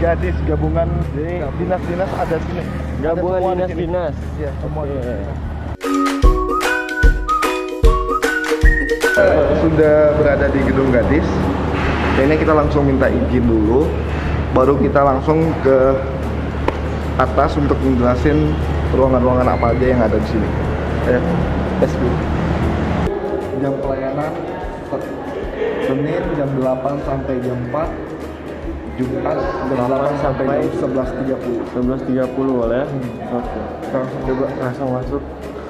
Gadis gabungan, jadi dinas-dinas ada sini. Gabungan dinas-dinas. Ya, semua. Sudah berada di gedung Gadis. Kayaknya kita langsung minta izin dulu, baru kita langsung ke atas untuk menjelasin ruangan-ruangan apa aja yang ada di sini. Let's go. Jam pelayanan Senin jam 8 sampai jam 4, Jumat jam 8 sampai jam 11.30. 11.30 boleh. Oke. Langsung coba Langsung masuk.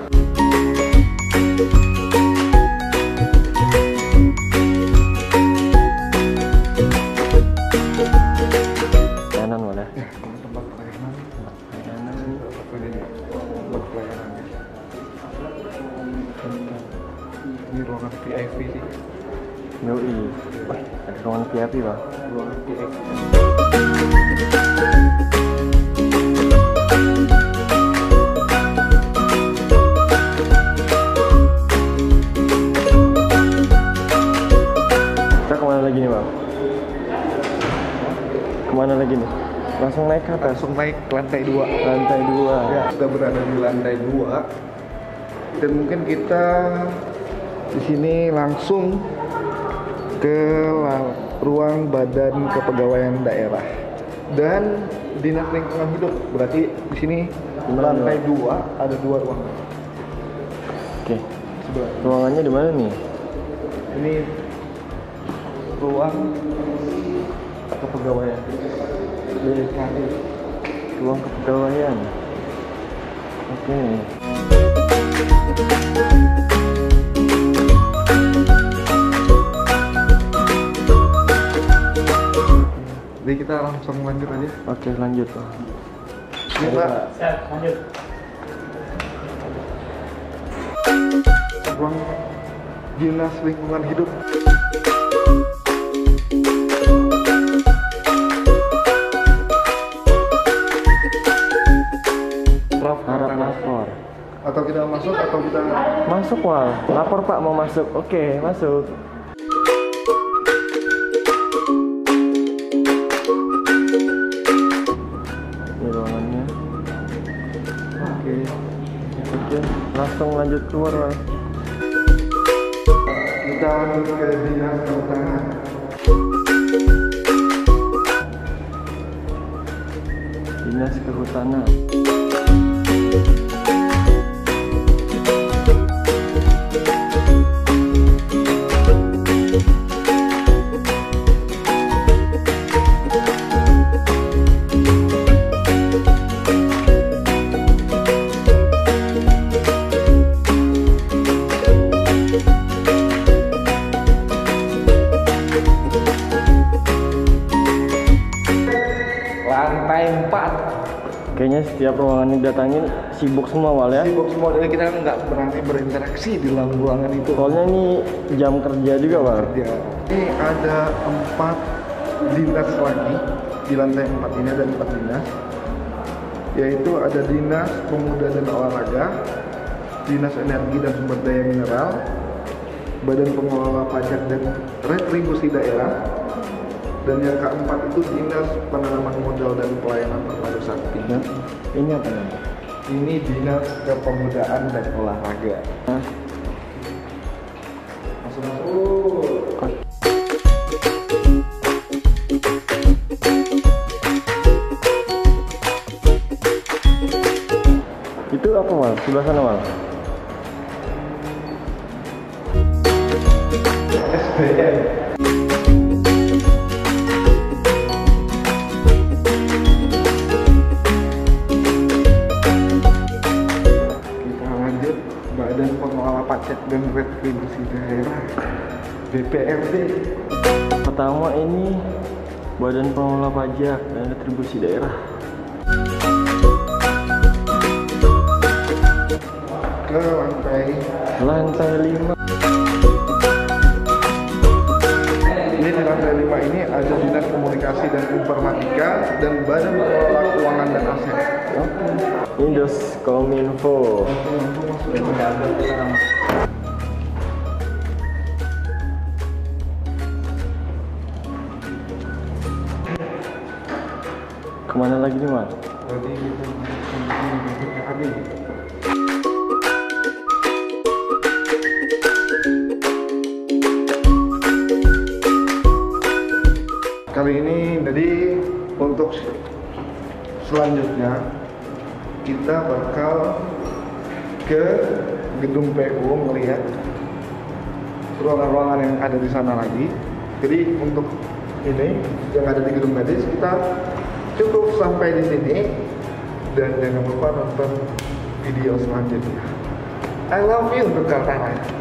Pelayanan boleh. ya, tempat pelayanan. Tempat pelayanan. Ini ruangan VIP sih. Yoi. Wah, ada ruangan VIP, Bang. Ruangan VIP. Kita kemana lagi nih, Bang? Kemana lagi nih? Langsung naik ke atas. Langsung naik ke lantai 2. Lantai 2. Ya, kita berada di lantai 2. Dan mungkin kita di sini langsung ke ruang Badan Kepegawaian Daerah dan Dinas Lingkungan Hidup. Berarti di sini lantai 2 ada 2 ruangan. Oke. Sebelah. Ruangannya di mana nih? Ini ruang kepegawaian. BKD. Ruang kepegawaian. Oke. Jadi kita langsung lanjut aja. Oke, lanjut. Ini Pak. Lanjut. Ruang Dinas Lingkungan Hidup. Prof, Harap lapor. atau kita masuk atau kita Masuk, Wal. Lapor, Pak, mau masuk. Oke, masuk. Ini ruangannya. oke. Oke, langsung lanjut keluar, Wal. Kita lanjut ke Dinas Kehutanan. Dinas Kehutanan. Lantai 4. Kayaknya setiap ruangan yang datangin sibuk semua, Wal, ya. Sibuk semua, jadi kita nggak berani berinteraksi di dalam ruangan itu. Soalnya ini jam kerja juga, Wal. Ya. Ini ada 4 dinas lagi di lantai 4 ini, ada 4 dinas, yaitu ada Dinas Pemuda dan Olahraga, Dinas Energi dan Sumber Daya Mineral, Badan Pengelola Pajak dan Retribusi Daerah, dan yang keempat itu Dinas Penanaman Modal dan Pelayanan Terpadu Sakti. Dan ini apa nih? Ini Dinas Kepemudaan dan Olahraga. Nah, Masuk. itu apa, Wal? Sebelah sana, Wal. SDM. Kita lanjut Badan Pengelola Pajak dan Retribusi Daerah, BPRD. Pertama ini Badan Pengelola Pajak dan Retribusi Daerah. Ke Lantai 5. ini di lantai 5 ini ada Dinas Komunikasi dan Informatika dan Badan Pengelola Keuangan dan Aset. Indoskominfo. Kemana lagi nih Mas? Jadi kita kami. Kali ini jadi untuk selanjutnya kita bakal ke gedung PU melihat ruangan-ruangan yang ada di sana lagi. Jadi untuk ini yang ada di Gedung Gadis kita cukup sampai di sini dan jangan lupa nonton video selanjutnya. I love you untuk Kaltara.